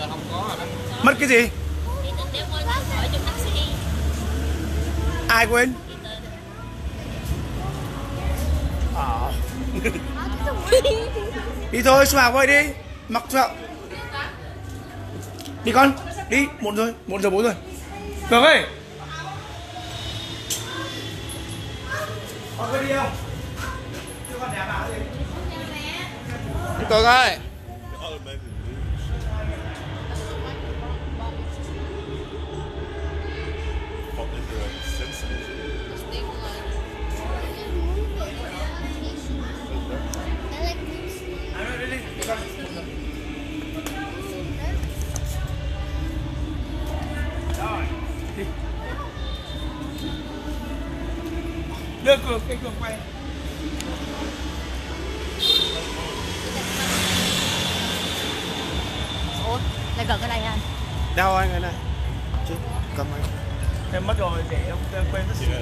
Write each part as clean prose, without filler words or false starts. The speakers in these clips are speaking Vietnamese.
giờ không có rồi đó. Mất cái gì? Ai quên? Đi thôi, Xuà quay đi. Mặc sợ. Đi con, đi, muộn rồi, 1:04 rồi. Cường ơi. Con có đi không? Chứ con đẹp bảo gì? Cường ơi. Đưa Cường, cái Cường quay. Ủa, lại gần cái này anh. Đâu anh cái này? Chứ, cầm anh. Em mất rồi, để em quên mất gì.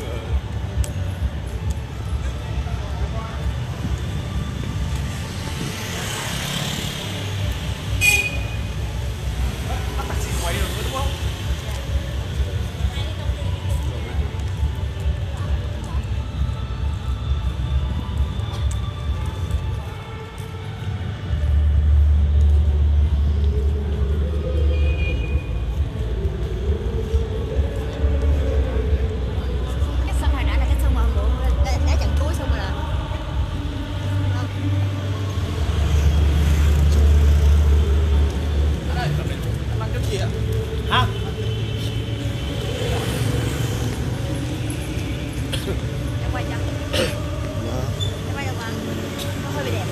Bắt taxi quay được đúng không? Hả? Em quay cho. Em quay được mà. Nó hơi bị đẹp.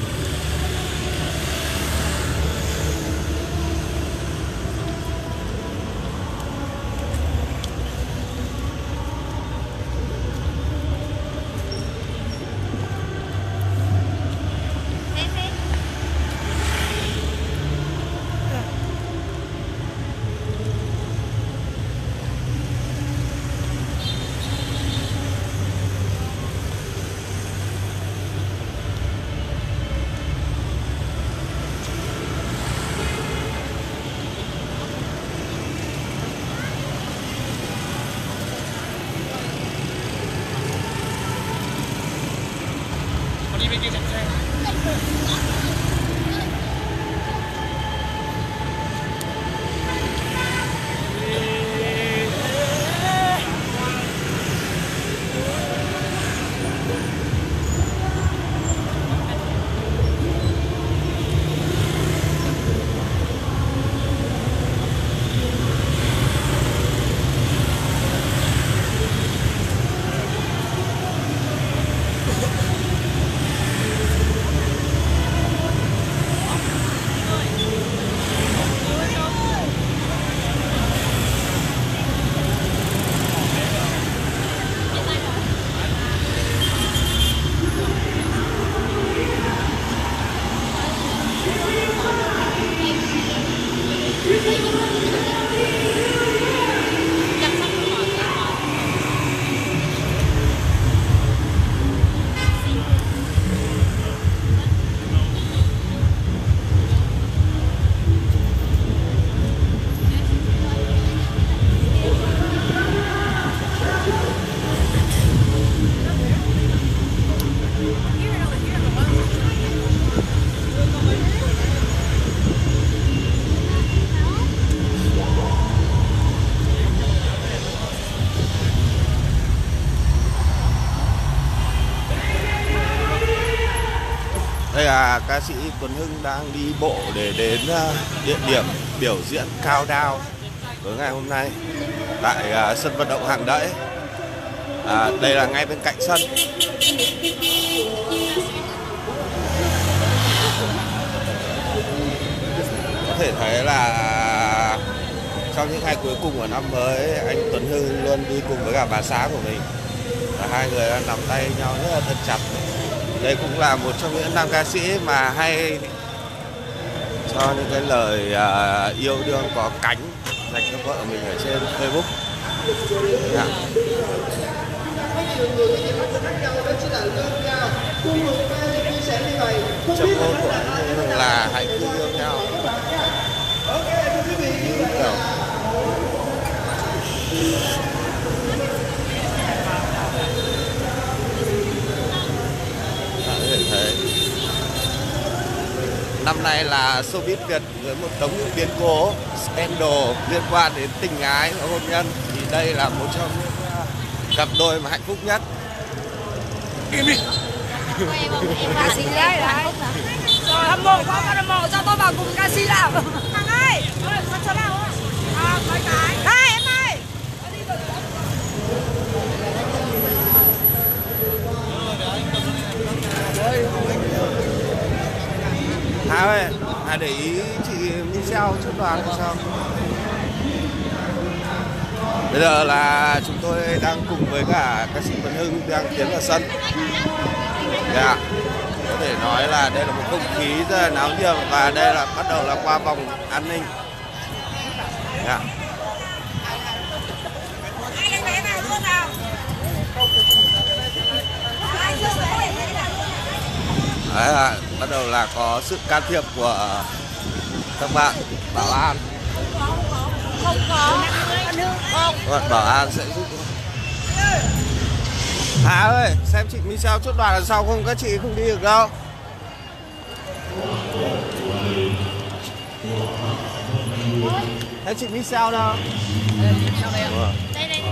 Đi bên kia chạy xe. Đây là ca sĩ Tuấn Hưng đang đi bộ để đến địa điểm biểu diễn countdown với ngày hôm nay tại sân vận động Hàng Đẫy. Đây là ngay bên cạnh sân. Có thể thấy là trong những ngày cuối cùng của năm mới, anh Tuấn Hưng luôn đi cùng với cả bà xã của mình. Và hai người đang nắm tay nhau rất là thật chặt. Đây cũng là một trong những nam ca sĩ mà hay cho những cái lời yêu đương có cánh dành cho vợ mình ở trên Facebook. Châm ngôn của anh là hãy cứ yêu nhau. là showbiz Việt với một đống những biến cố, scandal liên quan đến tình ái và hôn nhân. Thì đây là một trong những cặp đôi mà hạnh phúc nhất. Em ca sĩ đấy đấy. Rồi hâm mộ có hâm mộ cho tôi vào cùng ca sĩ nào. Thằng ơi, con cho nào không? À, mấy cái. Đây em ơi. Hà ơi, Hà để ý chị Michelle trong đoàn hay sao? Bây giờ là chúng tôi đang cùng với cả ca sĩ Tuấn Hưng đang tiến vào sân. Yeah. Có thể nói là đây là một không khí rất là náo nhiệt và đây là bắt đầu là qua vòng an ninh. Yeah. Đấy là bắt đầu là có sự can thiệp của các bạn bảo an. Không có. Không. Bảo an sẽ giúp. Hà ơi, xem chị Michelle chốt đoàn là sau không, các chị không đi được đâu. Thấy chị Michelle đâu? Đây đây.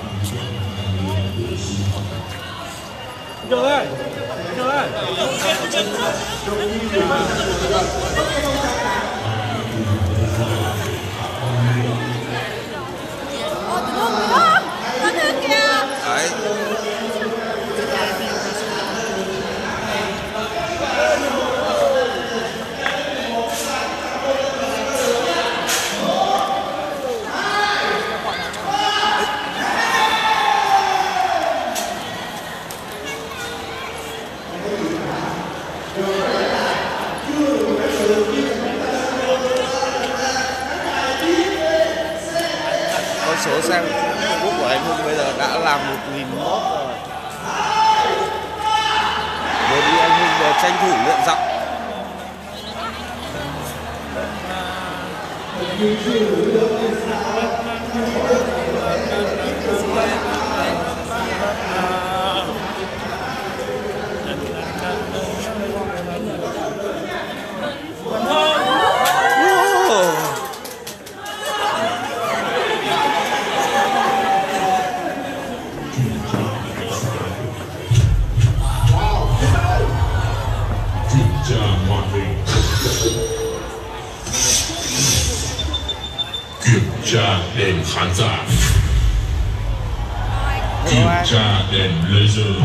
Trời ơi. Trời ơi. Đấy. Con số xem Facebook của anh Hưng bây giờ đã là 1001 rồi. Vừa đi anh Hưng vừa tranh thủ luyện giọng. kiểm tra đèn khán giả, kiểm tra đèn laser,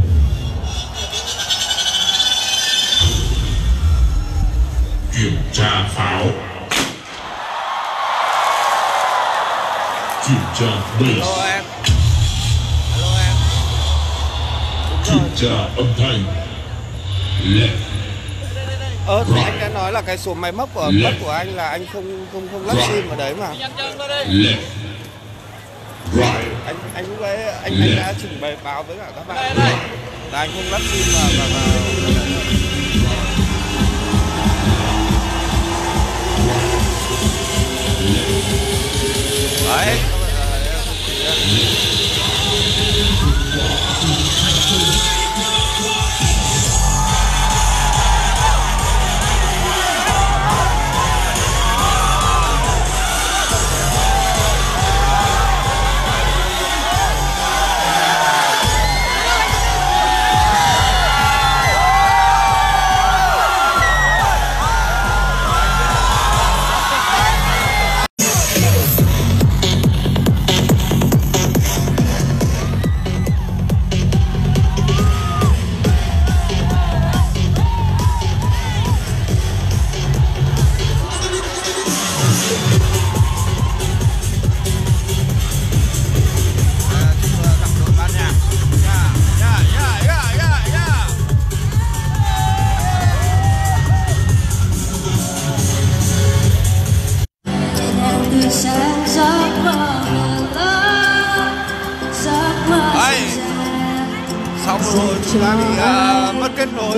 kiểm tra pháo, kiểm tra bass, kiểm tra âm thanh. Left. Thì anh đã nói là cái số máy móc của mất của anh là anh không lắp sim ở đấy mà. Left. Right. Anh lúc đấy anh đã trình bày báo với cả các bạn là anh không lắp sim vào. Đấy. Xong rồi chúng ta bị mất kết nối.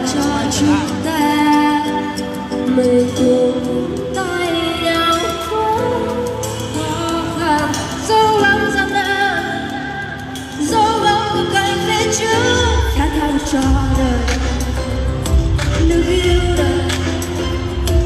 Mình cùng tay nhau khó khăn, dẫu lắm gian nan, dẫu lâu cạnh phía trước, khát khao cho đời, nước yêu đời,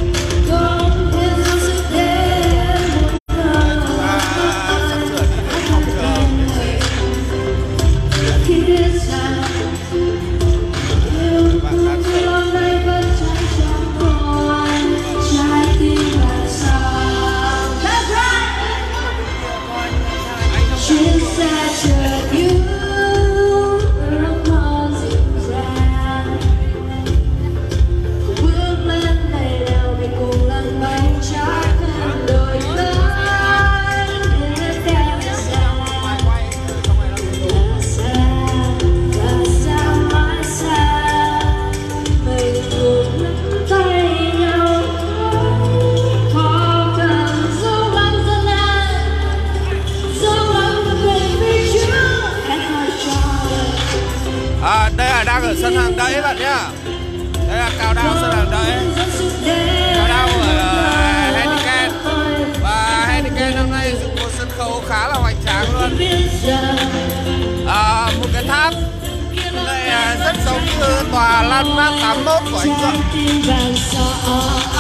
đẩy bạn nhá. Đây là cao đao sân đòn đẩy. Cao đao ở Heineken. Và Heineken năm nay dùng một sân khấu khá là hoành tráng luôn. Một cái tháp lại rất giống như tòa Landmark 81 của Anh Duận.